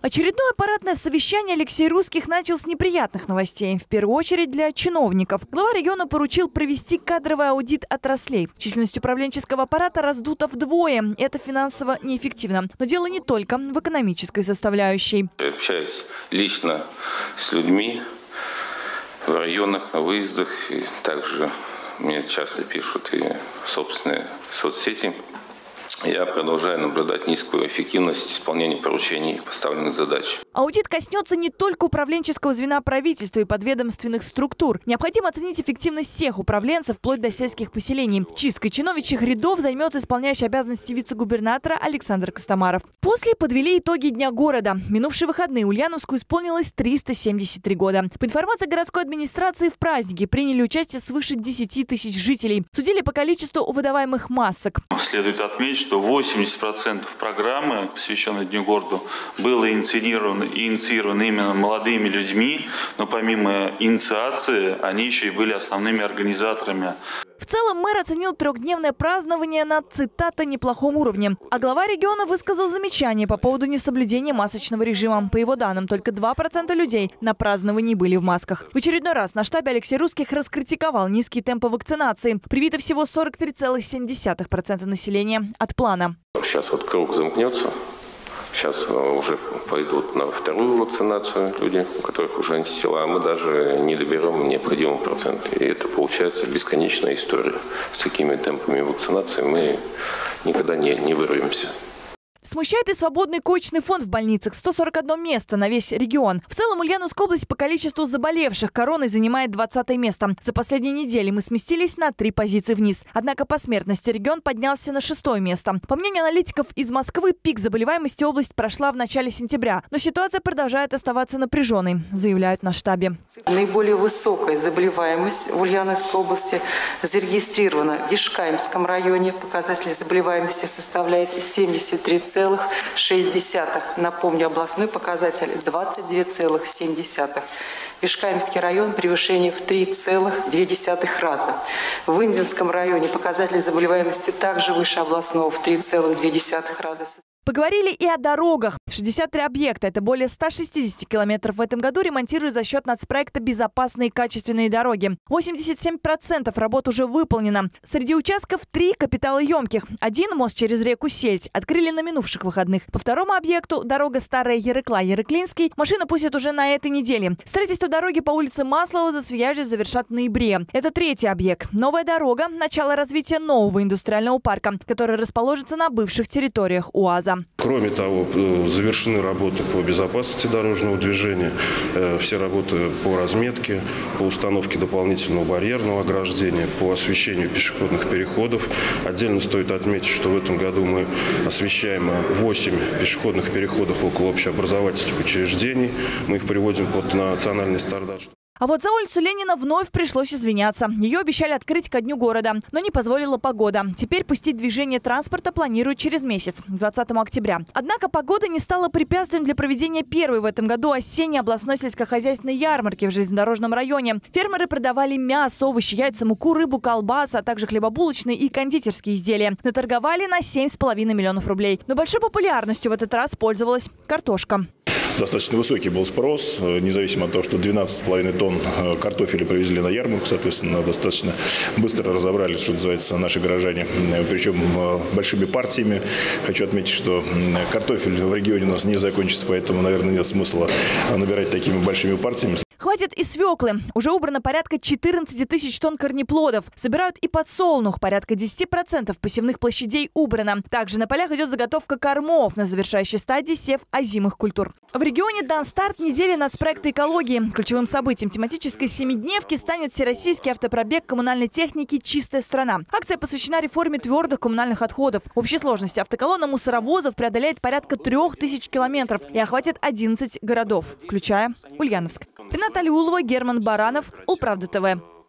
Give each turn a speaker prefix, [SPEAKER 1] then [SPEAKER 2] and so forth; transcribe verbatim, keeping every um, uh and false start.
[SPEAKER 1] Очередное аппаратное совещание Алексей Русских начал с неприятных новостей. В первую очередь для чиновников. Глава региона поручил провести кадровый аудит отраслей. Численность управленческого аппарата раздута вдвое. Это финансово неэффективно. Но дело не только в экономической составляющей.
[SPEAKER 2] Я общаюсь лично с людьми в районах, на выездах. И также мне часто пишут и собственные соцсети. Я продолжаю наблюдать низкую эффективность исполнения поручений и поставленных задач.
[SPEAKER 1] Аудит коснется не только управленческого звена правительства и подведомственных структур. Необходимо оценить эффективность всех управленцев, вплоть до сельских поселений. Чисткой чиновничьих рядов займется исполняющий обязанности вице-губернатора Александр Костомаров. После подвели итоги Дня города. Минувшие выходные Ульяновску исполнилось триста семьдесят три года. По информации городской администрации, в празднике приняли участие свыше десяти тысяч жителей. Судили по количеству выдаваемых масок.
[SPEAKER 3] Следует отметить, что восемьдесят процентов программы, посвященной Дню города, было инициировано, инициировано именно молодыми людьми, но помимо инициации они еще и были основными организаторами.
[SPEAKER 1] В целом мэр оценил трехдневное празднование на, цитата, неплохом уровне. А глава региона высказал замечание по поводу несоблюдения масочного режима. По его данным, только два процента людей на праздновании были в масках. В очередной раз на штабе Алексей Русских раскритиковал низкие темпы вакцинации. Привито всего сорок три целых семь десятых процента населения от плана.
[SPEAKER 2] Сейчас вот круг замкнется. Сейчас уже пойдут на вторую вакцинацию люди, у которых уже антитела, а мы даже не доберем необходимый процент. И это получается бесконечная история. С такими темпами вакцинации мы никогда не, не вырвемся.
[SPEAKER 1] Смущает и свободный коечный фонд в больницах. сто сорок одно место на весь регион. В целом Ульяновская область по количеству заболевших короной занимает двадцатое место. За последние недели мы сместились на три позиции вниз. Однако по смертности регион поднялся на шестое место. По мнению аналитиков из Москвы, пик заболеваемости область прошла в начале сентября. Но ситуация продолжает оставаться напряженной, заявляют на штабе.
[SPEAKER 4] Наиболее высокая заболеваемость в Ульяновской области зарегистрирована в Вишкаемском районе. Показатель заболеваемости составляет семьдесят три целых шесть десятых. Напомню, областной показатель двадцать два целых семь десятых. Вишкаемский район превышение в три целых две десятых раза. В Индинском районе показатель заболеваемости также выше областного в три целых две десятых раза.
[SPEAKER 1] Поговорили и о дорогах. шестьдесят три объекта, это более ста шестидесяти километров в этом году, ремонтируют за счет нацпроекта «Безопасные и качественные дороги». восемьдесят семь процентов работ уже выполнено. Среди участков три капиталоемких. Один мост через реку Сельдь открыли на минувших выходных. По второму объекту дорога Старая Ярыкла-Ярыклинский машина пустят уже на этой неделе. Строительство дороги по улице Маслова за Свияжью завершат в ноябре. Это третий объект. Новая дорога – начало развития нового индустриального парка, который расположится на бывших территориях УАЗа.
[SPEAKER 5] Кроме того, завершены работы по безопасности дорожного движения, все работы по разметке, по установке дополнительного барьерного ограждения, по освещению пешеходных переходов. Отдельно стоит отметить, что в этом году мы освещаем восемь пешеходных переходов около общеобразовательных учреждений. Мы их приводим под национальный стандарт.
[SPEAKER 1] А вот за улицу Ленина вновь пришлось извиняться. Ее обещали открыть ко дню города, но не позволила погода. Теперь пустить движение транспорта планируют через месяц, двадцатого октября. Однако погода не стала препятствием для проведения первой в этом году осенней областной сельскохозяйственной ярмарки в железнодорожном районе. Фермеры продавали мясо, овощи, яйца, муку, рыбу, колбасы, а также хлебобулочные и кондитерские изделия. Наторговали на семь с половиной миллионов рублей. Но большой популярностью в этот раз пользовалась картошка.
[SPEAKER 6] Достаточно высокий был спрос, независимо от того, что двенадцать с половиной тонн картофеля привезли на ярмарку, соответственно, достаточно быстро разобрались, что называется, наши горожане, причем большими партиями. Хочу отметить, что картофель в регионе у нас не закончится, поэтому, наверное, нет смысла набирать такими большими партиями.
[SPEAKER 1] Хватит и свеклы. Уже убрано порядка четырнадцати тысяч тонн корнеплодов. Собирают и подсолнух. Порядка десяти процентов посевных площадей убрано. Также на полях идет заготовка кормов. На завершающей стадии сев озимых культур. В регионе дан старт недели нацпроекта экологии. Ключевым событием тематической семидневки станет всероссийский автопробег коммунальной техники «Чистая страна». Акция посвящена реформе твердых коммунальных отходов. В общей сложности автоколонна мусоровозов преодолеет порядка трех тысяч километров и охватит одиннадцать городов, включая Ульяновск. Рената Алиулова, Герман Баранов, Улправда ТВ.